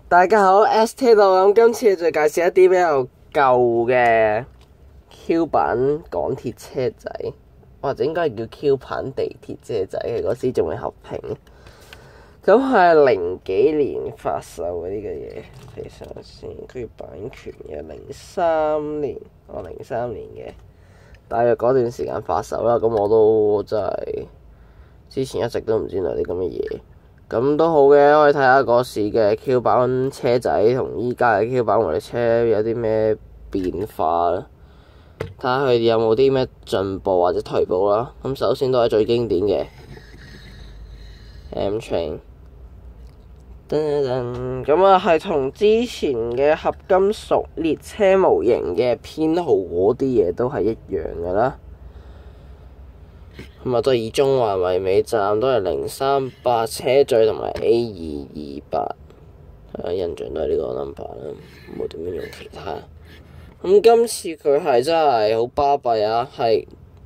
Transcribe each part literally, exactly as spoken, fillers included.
大家好 ，S T 度咁，今次就介紹一啲比較舊嘅 Q 版港鐵車仔，或者應該係叫 Q 版地鐵車仔嘅，嗰時仲未合併。咁係零幾年發售嘅呢個嘢，睇下先。佢版權嘅零三年，哦零三年嘅，大約嗰段時間發售啦。咁我都真係之前一直都唔知有啲咁嘅嘢。咁都好嘅，可以睇下嗰時嘅 Q 版車仔同依家嘅 Q 版我哋車有啲咩變化啦。睇下佢哋有冇啲咩進步或者退步啦。咁首先都係最經典嘅 M Train，噔噔，咁啊係同之前嘅合金屬列車模型嘅編號嗰啲嘢都係一樣噶啦。咁啊，都係以中環為尾站，都係零三八車序同埋 A 二二八，係印象都係呢個 number 啦，冇點樣用其他。咁今次佢係真係好巴閉啊，係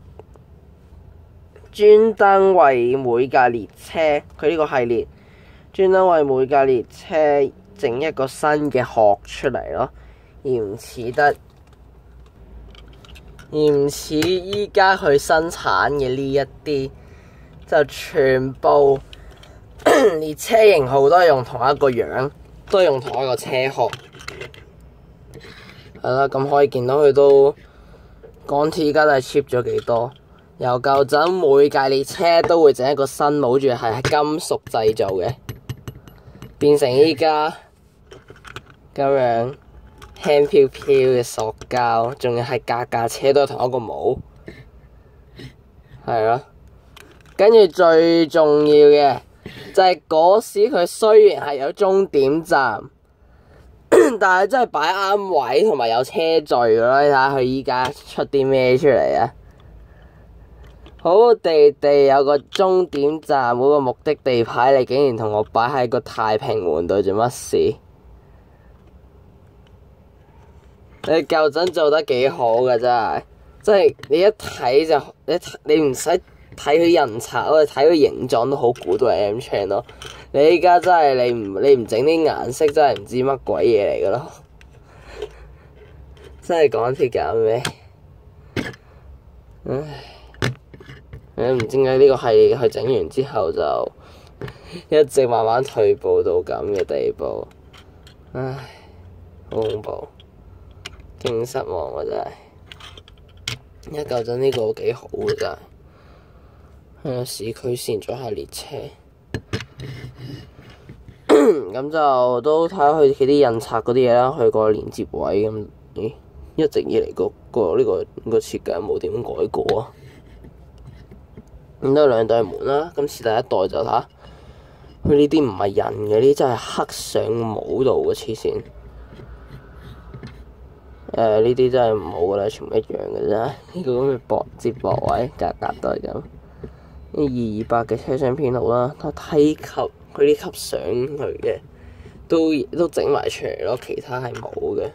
專登為每架列車，佢呢個系列專登為每架列車整一個新嘅殼出嚟咯，而唔似得。而唔似依家佢生產嘅呢一啲，就全部列車型號都係用同一個樣，都係用同一個車殼。係啦，咁可以見到佢都港鐵依家都係 cheap 咗幾多。由舊陣每架列車都會整一個新帽住係金屬製造嘅，變成依家咁樣。輕飄飄嘅塑膠，仲要係架架車都係同一個帽，係咯。跟住最重要嘅就係嗰時佢雖然係有終點站，但係真係擺啱位同埋有車序咯。你睇下佢依家出啲咩出嚟啊！好地地有個終點站嗰個目的地牌，你竟然同我擺喺個太平門度做乜事？你舊陣做得幾好㗎，真係，即係你一睇就你你唔使睇佢印刷咯，你睇佢形狀都好估到係 M Train 咯。你依家真係你唔你唔整啲顏色，真係唔知乜鬼嘢嚟㗎咯。真係港鐵搞咩？唉，你唔知點解呢個系列佢整完之後就一直慢慢退步到咁嘅地步，唉，好恐怖。勁失望啊！真係，一舊陣呢個幾好嘅真係，係市區線咗下列車，咁就都睇下佢佢啲印刷嗰啲嘢啦，佢個連接位咁，咦，一直以嚟個個呢個個設計冇點改過啊！咁都兩對門啦，今次第一代就睇下，佢呢啲唔係印嘅，呢啲真係刻上帽度嘅黐線。誒呢啲真係唔好噶啦，全部一樣嘅啫。呢個咁嘅駁接駁位，格格都係咁。呢二二八嘅車廂編號啦，梯級佢啲級上去嘅，都都整埋出嚟咯，其他係冇嘅。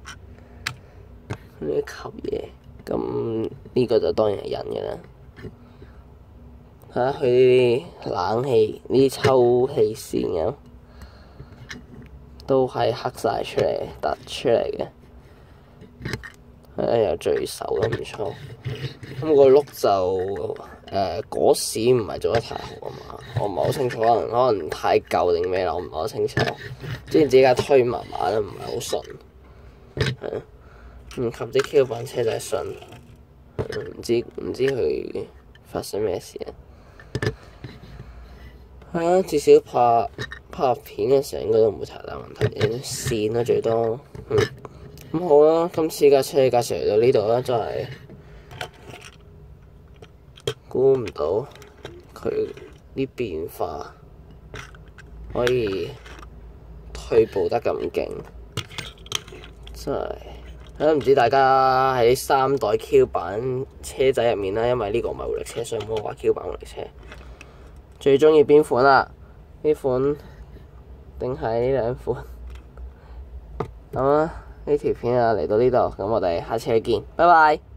呢啲級嘢，咁呢個就當然係印嘅啦。睇下佢啲冷氣呢啲抽氣扇咁，都係刻晒出嚟，突出嚟嘅。誒又最手都唔錯，咁、那個轆就誒嗰時唔係做得太好啊嘛，我唔係好清楚，可能可能太舊定咩啦，我唔係好清楚。之前自己架推麻麻都唔係好順，係唔及啲 Q 版車仔順，唔知唔知佢發生咩事啊？係啊，至少拍拍片嘅時候應該都唔會太大問題，啲線啦最多。嗯咁好啦，今次架車介紹嚟到呢度啦，真係估唔到佢啲變化可以退步得咁勁，真係都唔知大家喺三代 Q 版車仔入面啦，因為呢個唔係活力車，所以冇話 Q 版活力車，最鍾意邊款啦？呢款定係呢兩款？咁啊〜呢條片啊嚟到呢度，咁我哋下次再見，拜拜。